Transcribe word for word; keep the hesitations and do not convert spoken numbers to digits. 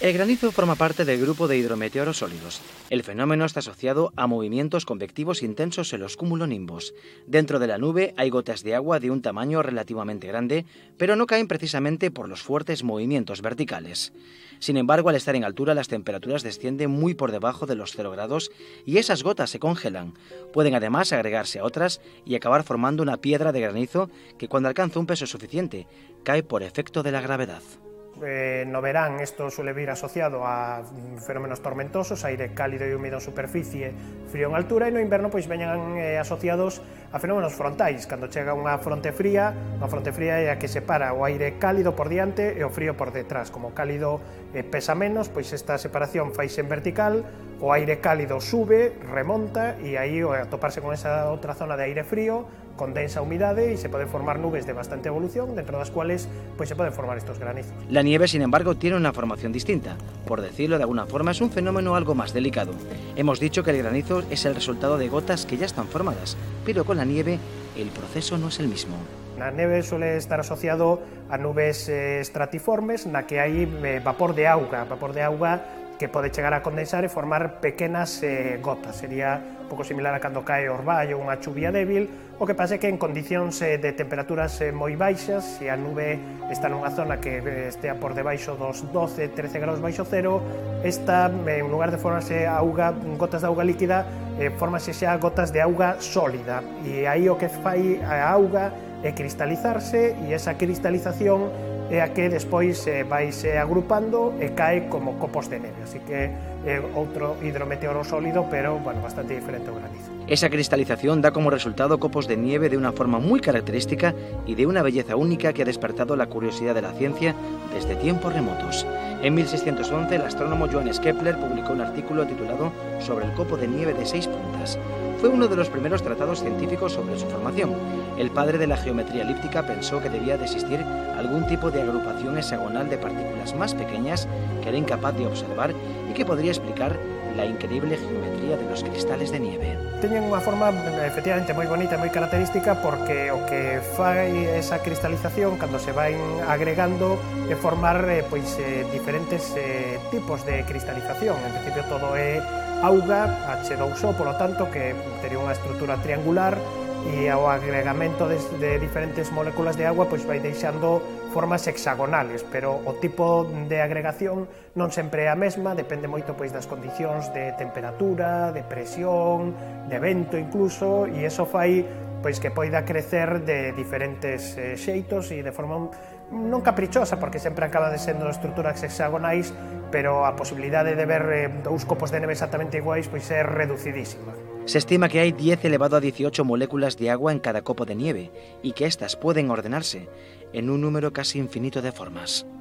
El granizo forma parte del grupo de hidrometeoros sólidos. El fenómeno está asociado a movimientos convectivos intensos en los cumulonimbos. Dentro de la nube hay gotas de agua de un tamaño relativamente grande, pero no caen precisamente por los fuertes movimientos verticales. Sin embargo, al estar en altura, las temperaturas descienden muy por debajo de los cero grados y esas gotas se congelan. Pueden además agregarse a otras y acabar formando una piedra de granizo que, cuando alcanza un peso suficiente, cae por efecto de la gravedad. Eh, no verán isto suele vir asociado a fenómenos tormentosos, aire cálido e húmido en superficie, frío en altura, e no inverno pois veñan eh, asociados a fenómenos frontais, cando chega unha fronte fría, unha fronte fría é a que separa o aire cálido por diante e o frío por detrás. Como o cálido eh, pesa menos, pois esta separación faise en vertical, o aire cálido sube, remonta, e aí ao atoparse con esa outra zona de aire frío, condensa a humidade e se poden formar nubes de bastante evolución, dentro das cuales pois se poden formar estos granizos. La nieve, sin embargo, tiene una formación distinta. Por decirlo de alguna forma, es un fenómeno algo más delicado. Hemos dicho que el granizo es el resultado de gotas que ya están formadas, pero con la nieve el proceso no es el mismo. Na neve suele estar asociado a nubes eh, estratiformes, na que hai eh, vapor de auga, vapor de auga que pode chegar a condensar e formar pequenas eh, gotas. Sería un pouco similar a cando cae orballo, unha chuvia débil. O que pasa é que en condicións eh, de temperaturas eh, moi baixas, se a nube está nunha zona que eh, estea por debaixo dos doce, trece graus baixo cero, esta, eh, en lugar de formarse auga, gotas de auga líquida, eh, formase xa gotas de auga sólida. E aí o que fai a auga é cristalizarse, e esa cristalización é a que despois eh, vaise agrupando e cae como copos de neve. Así que é outro hidrometeoro sólido, pero bueno, bastante diferente ao granizo. Esa cristalización da como resultado copos de nieve de una forma muy característica y de una belleza única que ha despertado la curiosidad de la ciencia desde tiempos remotos. En mil seiscientos once, el astrónomo Johannes Kepler publicó un artículo titulado Sobre el copo de nieve de seis puntas. Fue uno de los primeros tratados científicos sobre su formación. El padre de la geometría elíptica pensó que debía de existir algún tipo de agrupación hexagonal de partículas más pequeñas que era incapaz de observar y que podría explicar la increíble geometría de los cristales de nieve. Teñen unha forma efectivamente moi bonita e moi característica, porque o que fai esa cristalización cando se vai agregando é formar eh, pois, eh, diferentes eh, tipos de cristalización. En principio todo é auga, hache dous O, polo tanto, que tería unha estrutura triangular, e ao agregamento de, de diferentes moléculas de agua pois vai deixando formas hexagonales, pero o tipo de agregación non sempre é a mesma, depende moito pois das condicións de temperatura, de presión, de vento incluso, e iso fai pois que poida crecer de diferentes eh, xeitos e de forma non caprichosa, porque sempre acaba de sendo estruturas hexagonais, pero a posibilidade de ver eh, dous copos de neve exactamente iguais pois é reducidísima. Se estima que hay diez elevado a dieciocho moléculas de agua en cada copo de nieve y que éstas pueden ordenarse en un número casi infinito de formas.